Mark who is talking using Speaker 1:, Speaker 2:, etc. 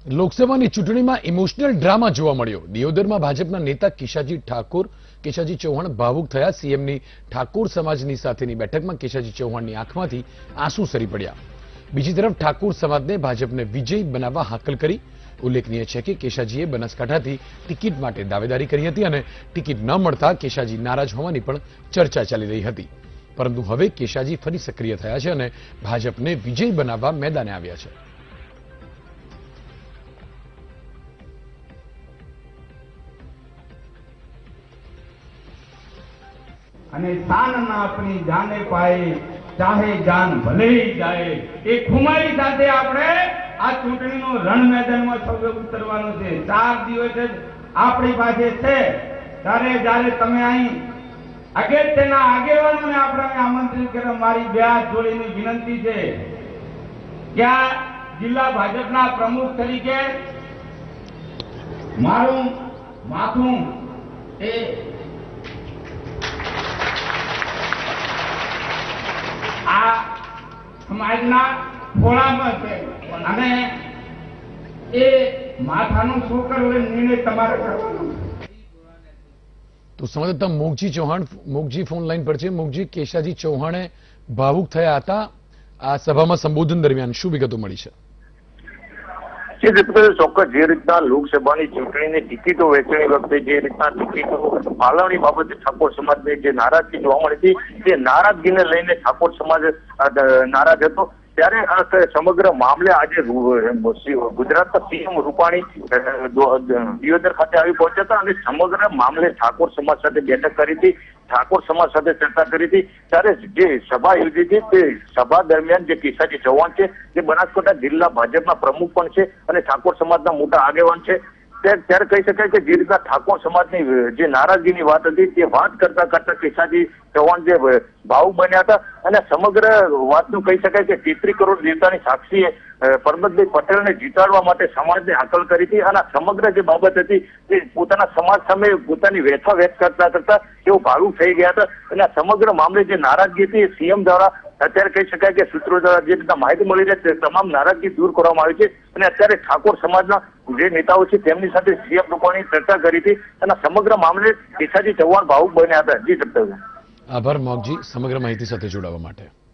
Speaker 1: લોકસભાની ચૂંટણીમાં emotional drama જોવા મળ્યો। દિયોદરમાં ભાજપના નેતા કેશાજી ચૌહાણ ભાવુક થયા। સીએમની ઠાકોર સમાજની સાથેની બેઠકમાં કેશાજી ચૌહાણની આંખમાંથી આંસુ સરી પડ્યા। બીજી તરફ ઠાકોર સમાજને ભાજપને વિજયી બનાવવા હાકલ કરી। ઉલ્લેખનીય છે કે કેશાજીએ બનાસકાંઠાથી ટિકિટ માટે દાવેદારી કરી હતી અને ટિકિટ ન મળતા કેશાજી નારાજ હોવાની પણ ચર્ચા ચાલી રહી હતી, પરંતુ હવે કેશાજી ફરી સક્રિય થયા છે અને ભાજપને વિજયી બનાવવા મેદાને આવ્યા છે।
Speaker 2: અને શાન ના આપણી જાને પાએ ચાહે જાન ભલે જાય એ ખુમારી સાથે આપણે આ ચૂંટણીનો રણ મેદાનમાં સૌએ ઉતરવાનો છે। 4 દિવસ જ આપણી પાસે છે, ત્યારે જ્યારે તમે અહીં અગત્યના આગેવાનોને આપણે આમંત્રિત કર્યા। મારી બે હાથ જોડીની વિનંતી છે કે આ જિલ્લા ભાજપના પ્રમુખ તરીકે મારું માથું એ આ સમાજના ખોળામાં છે અને એ માથાનું શું કરવું નિર્ણય તમારે કરવાનો।
Speaker 1: તો સંવાદદાતા મોગજી ફોન લાઈન પર છે। મોગજી, કેશાજી ચૌહાણે ભાવુક થયા હતા આ સભામાં સંબોધન દરમિયાન, શું વિગતો મળી છે?
Speaker 3: ચોક્કસ જે રીતના લોકસભાની ચૂંટણીની ટિકિટો વહેંચણી વખતે જે રીતના ટિકિટો ફાળવણી બાબતે ઠાકોર સમાજને જે નારાજગી જોવા મળી હતી, તે નારાજગીને લઈને ઠાકોર સમાજ નારાજ હતો। ત્યારે સમગ્ર મામલે આજે ગુજરાતના સીએમ રૂપાણી દિયોદર ખાતે આવી પહોંચ્યા હતા અને સમગ્ર મામલે ઠાકોર સમાજ સાથે બેઠક કરી હતી, ઠાકોર સમાજ સાથે ચર્ચા કરી હતી। ત્યારે જે સભા યોજી હતી તે સભા દરમિયાન જે કેશાજી ચૌહાણ છે, જે બનાસકાંઠા જિલ્લા ભાજપના પ્રમુખ પણ છે અને ઠાકોર સમાજના મોટા આગેવાન છે, ત્યારે કહી શકાય કે જે રીતના ઠાકોર સમાજની જે નારાજગીની વાત હતી તે વાત કરતા કરતા કેશાજી ચૌહાણ જે ભાવુક બન્યા હતા અને સમગ્ર વાતનું કહી શકાય કે 33 કરોડ દેવતાની સાક્ષીએ પરબતભાઈ પટેલને જીતાડવા માટે સમાજને હાકલ કરી હતી અને સમગ્ર જે બાબત હતી તે પોતાના સમાજ સામે પોતાની વ્યથા વ્યક્ત કરતા કરતા તેઓ ભાવુક થઈ ગયા હતા અને આ સમગ્ર મામલે જે નારાજગી હતી સીએમ દ્વારા અત્યારે કહી શકાય કે સૂત્રો દ્વારા જે રીતના માહિતી મળી રહી છે તમામ નારાજગી દૂર કરવામાં આવી છે અને અત્યારે ઠાકોર સમાજના જે નેતાઓ છે તેમની સાથે સીએમ રૂપાણી ચર્ચા કરી હતી અને સમગ્ર મામલે કેશાજી ચૌહાણ ભાવુક બન્યા હતા। જી સત્તર।
Speaker 1: આભાર મોગજી સમગ્ર માહિતી સાથે જોડાવા માટે।